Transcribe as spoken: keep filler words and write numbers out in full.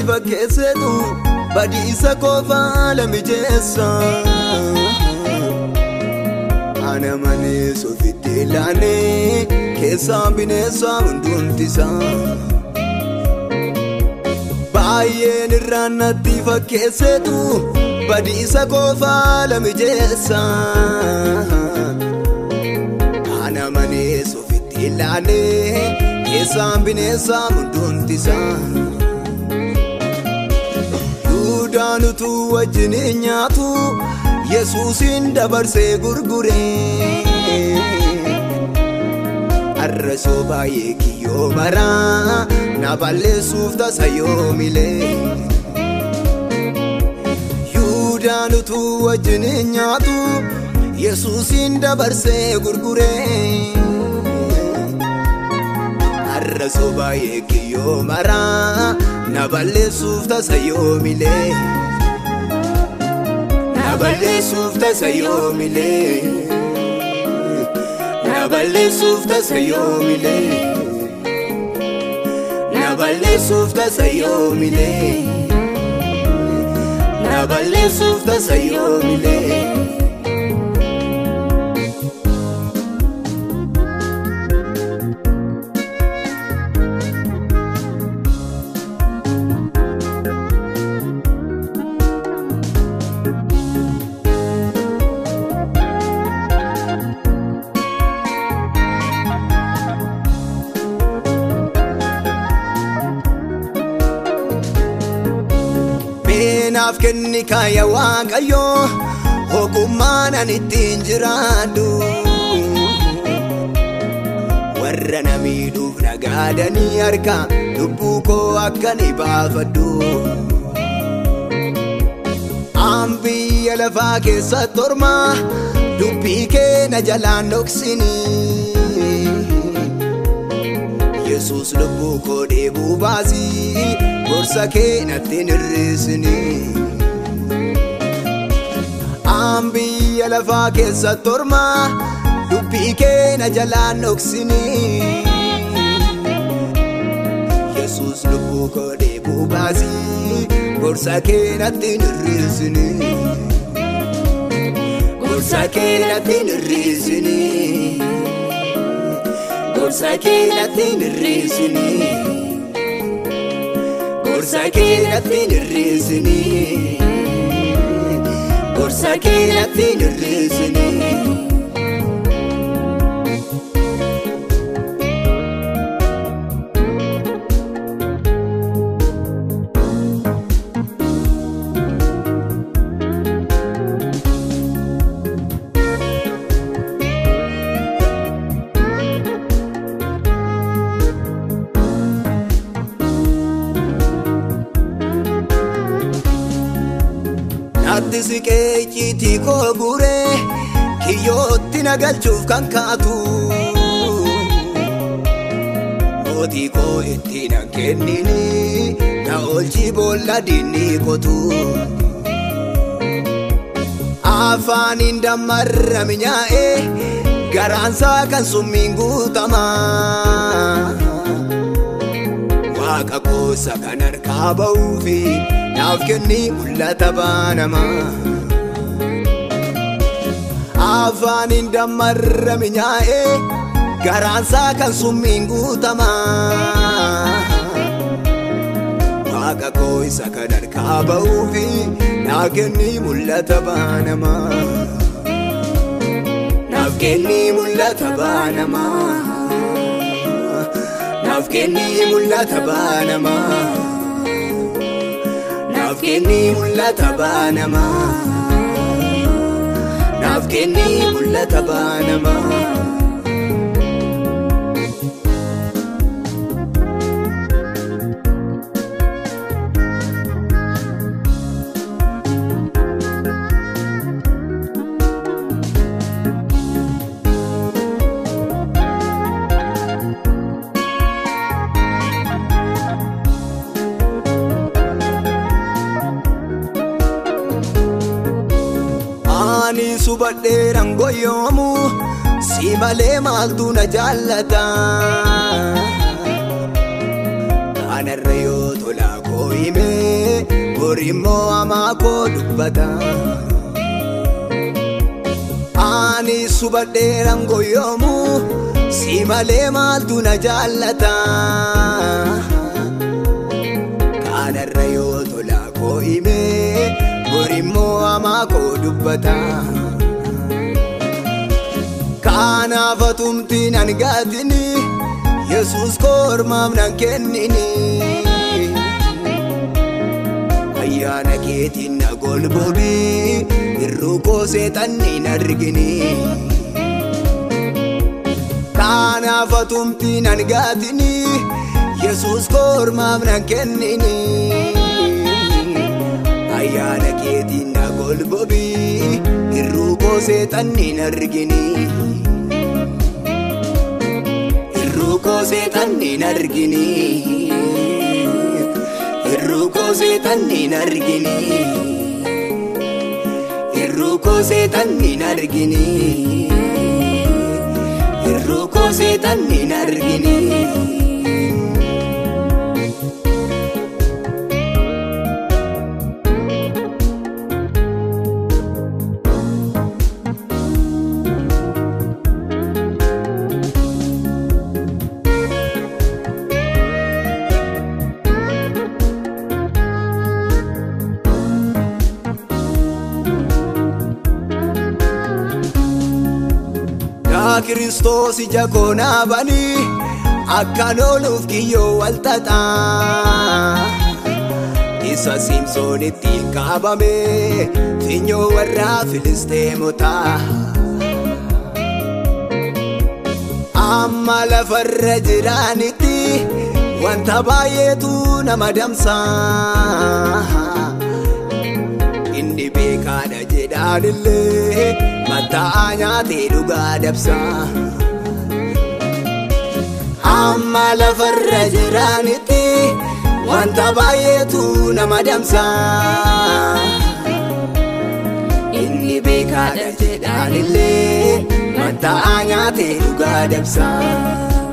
fakkeessetu badiisa qofaa lamijeessa. Ana malee sofitti ilaanee keessaan bineensa hundumtisa. Baay'een irraan natti fakkeessetu badiisa qofaa lamijeessa. Ana malee sofitti ilaanee keessaan bineensa hundumtisa. Duudhaan utuu wajjin nyaatu Yesuusin dabarsee gurguree. Arrasoo baay'ee kiyyoo maraa na balleessuuf tasa yoomilee. Duudhaan utuu wajjin nyaatu Yesuusin dabarsee gurguree. Arrasoo baay'ee kiyyoo maraa na balleessuuf tasa yoomilee. Na balleessuuf tasa yoomilee. Na balleessuuf tasa yoomilee. Na balleessuuf tasa yoomilee. Na balleessuuf tasa yoomilee. Naaf kenni kaaya Waaqayyoo ogummaan ani ittiin jiraadhu. Warra na miidhuuf nagaadanii harka lubbuu koo akka ni baafadhu. An biyya lafaa keessa torma dubbii kee na jalaan dhoksini. Yesuus lubbuu koo deebuu baasi gorsa kee natti hir'isini. An biyya lafaa keessa torma dubbii kee na jalaan dhoksini. Yesuus lubbuu koo deebuu baasi gorsa kee natti hir'isini. Gorsa kee natti hir'isini. Gorsa kee natti hir'isini. Gorsa kee natti hir'isini. Gorsa kee natti hir'isini. Ati siqee icciitii koo guuree kiyyootti na galchuuf kan kaatu. Mootii koo itti na kennini na oolchi boolla diinni qotu. Afaaniin dammarra minyaa'ee garaansaa kan summiin guutama. Waaqa goosa kan harkaa ba'uufi naaf kenni mul'ata baanamaa. Afaaniin dammarra minyaa'ee garaansaa kan summiin guutama. Waaqa goosa kan harkaa ba'uufi naaf kenni mul'ata baanamaa. Naaf kenni mul'ata baanamaa. Naaf kenni mul'ata baanamaa. Naaf kenni mul'ata baanamaa. Naaf kenni mul'ata baanamaa. Ani subadheeran goyyoomu si malee maaltu na jaallata. Anarra yoo tolaa koo hime borimmo amako dubbata ani subadheeran goyyomu si malee maaltu na jaallata kanarra yoo tola koo hime borimmo amako dubbata kanaaf atumti nan gaatini Yesus kormaam nan kennini ayyaana keetiin na golbobi irruu koo seexanni hin argini kanaaf atumti nan gaatini Yesus kormaam nan kennini ayyaana keetiin na golbobi irruu koo seexanni hin argini irruu koo seexanni hin argini irruu koo seexanni hin argini irruu koo seexanni hin argini irruu koo seexanni hin argini Kristos ija koona bani akka loluuf kiyyoo walxaxa isa Simsoonitti qabame finyoo warra Filisteemota amma lafarra jiraanitti wanta baay'eetu nama damsa inni beekaadha jedhaanillee mataa nyaatee dhugaa dabsa amma lafarra jiraanitti wanta baay'eetu nama damsa inni beekaadha jedhaanillee mataa nyaatee dhugaa dabsa